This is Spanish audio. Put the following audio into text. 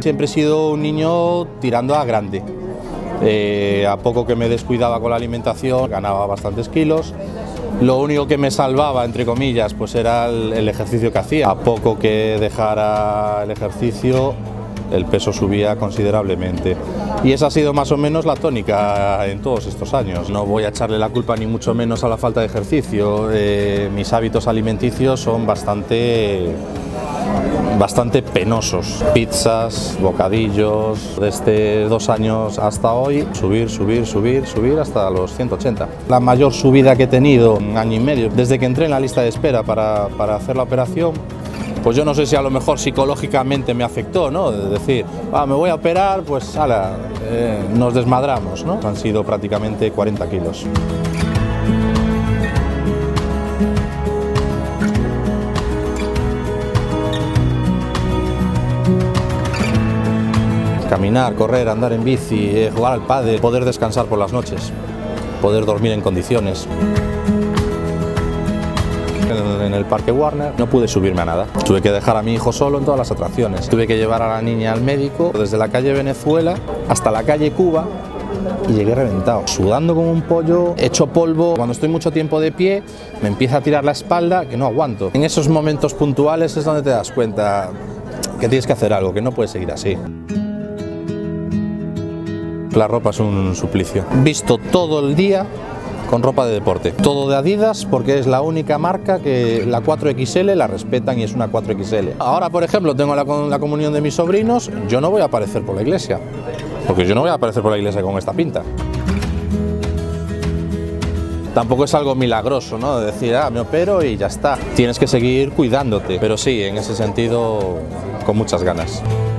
Siempre he sido un niño tirando a grande. A poco que me descuidaba con la alimentación, ganaba bastantes kilos. Lo único que me salvaba, entre comillas, pues era el ejercicio que hacía. A poco que dejara el ejercicio, el peso subía considerablemente. Y esa ha sido más o menos la tónica en todos estos años. No voy a echarle la culpa ni mucho menos a la falta de ejercicio. Mis hábitos alimenticios son bastante penosos. Pizzas, bocadillos, desde 2 años hasta hoy, subir hasta los 180. La mayor subida que he tenido en 1 año y medio, desde que entré en la lista de espera para hacer la operación, pues yo no sé si a lo mejor psicológicamente me afectó, ¿no? De decir, me voy a operar, pues nos desmadramos, ¿no? Han sido prácticamente 40 kilos. Caminar, correr, andar en bici, jugar al pádel, poder descansar por las noches, poder dormir en condiciones. En el Parque Warner no pude subirme a nada. Tuve que dejar a mi hijo solo en todas las atracciones. Tuve que llevar a la niña al médico desde la calle Venezuela hasta la calle Cuba y llegué reventado, sudando como un pollo, hecho polvo. Cuando estoy mucho tiempo de pie me empieza a tirar la espalda que no aguanto. En esos momentos puntuales es donde te das cuenta que tienes que hacer algo, que no puedes seguir así. La ropa es un suplicio. Visto todo el día con ropa de deporte. Todo de Adidas porque es la única marca que la 4XL la respetan y es una 4XL. Ahora, por ejemplo, tengo la comunión de mis sobrinos, yo no voy a aparecer por la iglesia. Porque yo no voy a aparecer por la iglesia con esta pinta. Tampoco es algo milagroso, ¿no? De decir, me opero y ya está. Tienes que seguir cuidándote. Pero sí, en ese sentido, con muchas ganas.